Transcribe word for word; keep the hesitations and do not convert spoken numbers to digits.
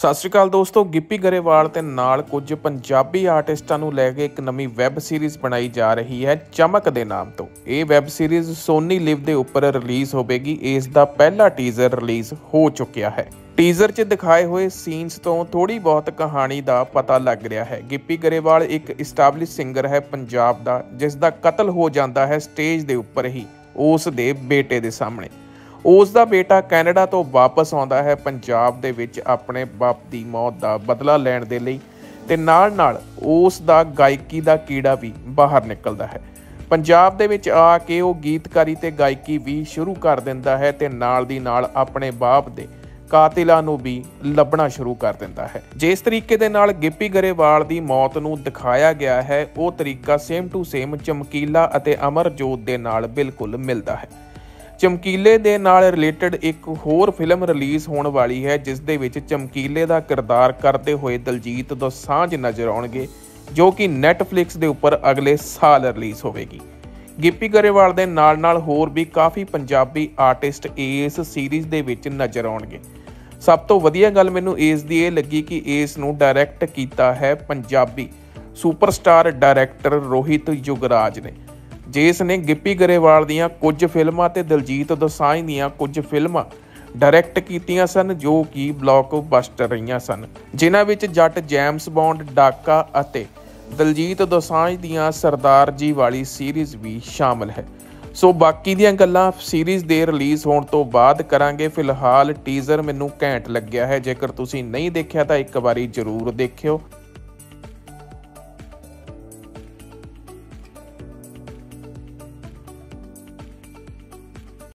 ਸਤਿ ਸ਼੍ਰੀ ਅਕਾਲ ਦੋਸਤੋ, ਗਿੱਪੀ ਗਰੇਵਾਲ ਤੇ ਨਾਲ ਕੁਝ ਪੰਜਾਬੀ ਆਰਟਿਸਟਾਂ ਨੂੰ ਲੈ ਕੇ ਇੱਕ ਨਵੀਂ ਵੈਬ ਸੀਰੀਜ਼ ਬਣਾਈ ਜਾ ਰਹੀ ਹੈ ਚਮਕ ਦੇ ਨਾਮ ਤੋਂ। ਇਹ ਵੈਬ ਸੀਰੀਜ਼ ਸੋਨੀ ਲਿਵ ਦੇ ਉੱਪਰ ਰਿਲੀਜ਼ ਹੋਵੇਗੀ। ਇਸ ਦਾ ਪਹਿਲਾ ਟੀਜ਼ਰ ਰਿਲੀਜ਼ ਹੋ ਚੁੱਕਿਆ ਹੈ। ਟੀਜ਼ਰ 'ਚ ਦਿਖਾਏ ਹੋਏ ਸੀਨਸ ਤੋਂ ਥੋੜੀ ਬਹੁਤ ਕਹਾਣੀ ਦਾ ਪਤਾ ਲੱਗ ਰਿਹਾ ਹੈ। ਗਿੱਪੀ ਗਰੇਵਾਲ ਇੱਕ ਇਸਟੈਬਲਿਸ਼ ਸਿੰਗਰ ਹੈ ਪੰਜਾਬ ਦਾ, ਜਿਸ ਦਾ ਕਤਲ ਹੋ ਜਾਂਦਾ ਹੈ ਸਟੇਜ ਦੇ ਉੱਪਰ ਹੀ ਉਸ ਦੇ ਬੇਟੇ ਦੇ ਸਾਹਮਣੇ। ਉਸ ਦਾ ਬੇਟਾ ਕੈਨੇਡਾ ਤੋਂ ਵਾਪਸ ਆਉਂਦਾ ਹੈ ਪੰਜਾਬ ਦੇ ਵਿੱਚ ਆਪਣੇ ਬਾਪ ਦੀ ਮੌਤ ਦਾ ਬਦਲਾ ਲੈਣ ਦੇ ਲਈ, ਤੇ ਨਾਲ ਨਾਲ ਉਸ ਦਾ ਗਾਇਕੀ ਦਾ ਕੀੜਾ ਵੀ ਬਾਹਰ ਨਿਕਲਦਾ ਹੈ। ਪੰਜਾਬ ਦੇ ਵਿੱਚ ਆ ਕੇ ਉਹ ਗੀਤਕਾਰੀ ਤੇ ਗਾਇਕੀ ਵੀ ਸ਼ੁਰੂ ਕਰ ਦਿੰਦਾ ਹੈ ਤੇ ਨਾਲ ਦੀ ਨਾਲ ਆਪਣੇ ਬਾਪ ਦੇ ਕਾਤਿਲਾਂ ਨੂੰ ਵੀ ਲੱਭਣਾ ਸ਼ੁਰੂ ਕਰ ਦਿੰਦਾ ਹੈ। ਜਿਸ ਤਰੀਕੇ ਦੇ ਨਾਲ ਗਿੱਪੀ ਗਰੇਵਾਲ ਦੀ ਮੌਤ ਨੂੰ ਦਿਖਾਇਆ ਗਿਆ ਹੈ, ਉਹ ਤਰੀਕਾ ਸੇਮ ਟੂ ਸੇਮ ਚਮਕੀਲਾ ਅਤੇ ਅਮਰਜੋਤ ਦੇ ਨਾਲ ਬਿਲਕੁਲ ਮਿਲਦਾ ਹੈ। ਚਮਕੀਲੇ ਦੇ ਨਾਲ ਰਿਲੇਟਡ ਇੱਕ ਹੋਰ ਫਿਲਮ ਰਿਲੀਜ਼ ਹੋਣ ਵਾਲੀ ਹੈ, ਜਿਸ ਦੇ ਵਿੱਚ ਚਮਕੀਲੇ ਦਾ ਕਿਰਦਾਰ ਕਰਦੇ ਹੋਏ ਦਲਜੀਤ ਦੋਸਾਂਝ ਨਜ਼ਰ ਆਉਣਗੇ, ਜੋ ਕਿ ਨੈਟਫਲਿਕਸ ਦੇ ਉੱਪਰ ਅਗਲੇ ਸਾਲ ਰਿਲੀਜ਼ ਹੋਵੇਗੀ। ਗਿੱਪੀ ਗਰੇਵਾਲ ਦੇ ਨਾਲ ਨਾਲ ਹੋਰ ਵੀ ਕਾਫੀ ਪੰਜਾਬੀ ਆਰਟਿਸਟ ਇਸ ਸੀਰੀਜ਼ ਦੇ ਵਿੱਚ ਨਜ਼ਰ ਆਉਣਗੇ। ਸਭ ਤੋਂ ਵਧੀਆ ਗੱਲ ਮੈਨੂੰ ਇਸ ਦੀ ਇਹ ਲੱਗੀ ਕਿ ਇਸ ਨੂੰ ਡਾਇਰੈਕਟ ਕੀਤਾ ਹੈ ਪੰਜਾਬੀ ਸੁਪਰਸਟਾਰ ਡਾਇਰੈਕਟਰ ਰੋਹਿਤ ਯੁਗਰਾਜ ਨੇ, ਜਿਸ ਨੇ ਗਿੱਪੀ ਗਰੇਵਾਲ ਦੀਆਂ ਕੁਝ ਫਿਲਮਾਂ ਤੇ ਦਲਜੀਤ ਦੋਸਾਂਝ ਦੀਆਂ ਕੁਝ ਫਿਲਮਾਂ ਡਾਇਰੈਕਟ ਕੀਤੀਆਂ ਸਨ, ਜੋ ਕਿ ਬਲੌਕਬਸਟਰ ਰਹੀਆਂ ਸਨ, ਜਿਨ੍ਹਾਂ ਵਿੱਚ ਜੱਟ ਜੇਮਸ ਬੌਂਡ, ਡਾਕਾ ਅਤੇ ਦਲਜੀਤ ਦੋਸਾਂਝ ਦੀਆਂ ਸਰਦਾਰ ਜੀ ਵਾਲੀ ਸੀਰੀਜ਼ ਵੀ ਸ਼ਾਮਲ ਹੈ। ਸੋ ਬਾਕੀ ਦੀਆਂ ਗੱਲਾਂ ਸੀਰੀਜ਼ ਦੇ ਰਿਲੀਜ਼ ਹੋਣ ਤੋਂ ਬਾਅਦ ਕਰਾਂਗੇ। ਫਿਲਹਾਲ ਟੀਜ਼ਰ ਮੈਨੂੰ ਘੈਂਟ ਲੱਗਿਆ ਹੈ। ਜੇਕਰ ਤੁਸੀਂ ਨਹੀਂ ਦੇਖਿਆ ਤਾਂ ਇੱਕ ਵਾਰੀ ਜ਼ਰੂਰ ਦੇਖਿਓ।